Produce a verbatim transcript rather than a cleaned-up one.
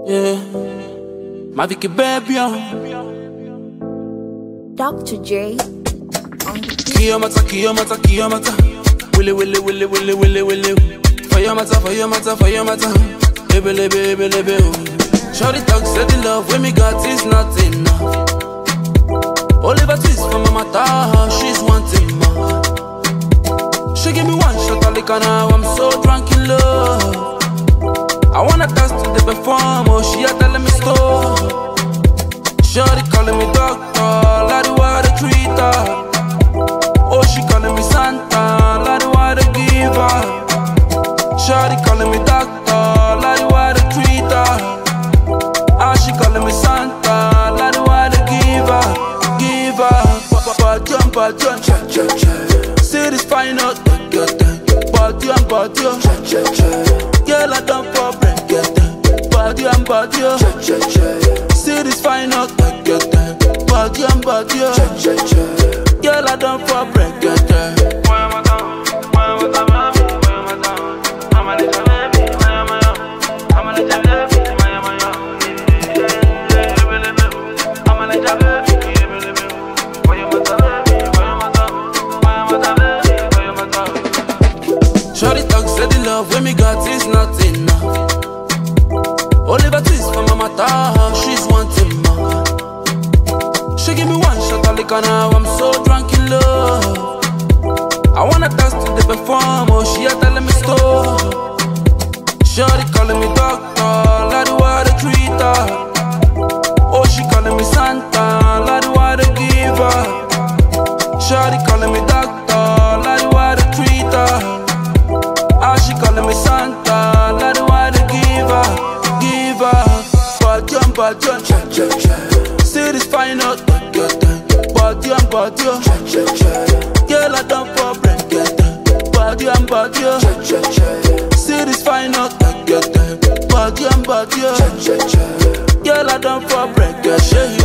Yeah, Mavick-body. Doctor J. Kiyamata, kiyamata, kiyamata. Willy, willy, willy, willy, willy, willy. Fire mata, fire mata, fire mata. Lebe, lebe, lebe, lebe. Shorty talk, said the love when me got is not enough. Oliver twist from my mata, she's wanting more. She give me one shot, I like her now, I'm so drunk in love. I wanna dance to the perform, oh she a telling me stop. Shorty calling me doctor, like the way they treat her. Oh she calling me Santa, like the way they give her. Shorty calling me doctor, like the way they treat her. Ah she calling me Santa, like the way they give her, give her. Body on body on, cha cha cha. See this fine out, body on body on, cha cha cha. Girl, I don't for break, get them. Body and body, oh. See this fine out, get them. Body and body, oh. Girl, I don't for break, get them. Why am I down? Why am I down? Why am I down? I'm a little baby, why am I young? I'm a little baby, why am I young? I'm a little baby, why am I down? Why am I down? Why am I down? Why am I down? Shorty talk, said the love when me got is not enough. Oliver twist from my mata, she's wanting more. She give me one shot, I like her now, I'm so drunk in love. I wanna dance to the perform, oh she a telling me stop. Shorty calling me doctor, like the way they treat her. Oh she calling me Santa, like the way they give her. Shorty calling me doctor, like the way they treat her. Ah she calling me Santa, like the way they give her. Body on body on, cha cha cha. See this fine out, get them. Body on body on, cha cha cha. Girl, I don't for break, get them. Body on body on, cha cha cha. See this fine out, get them. Body on body on, cha cha cha. Girl, I don't for break, get them.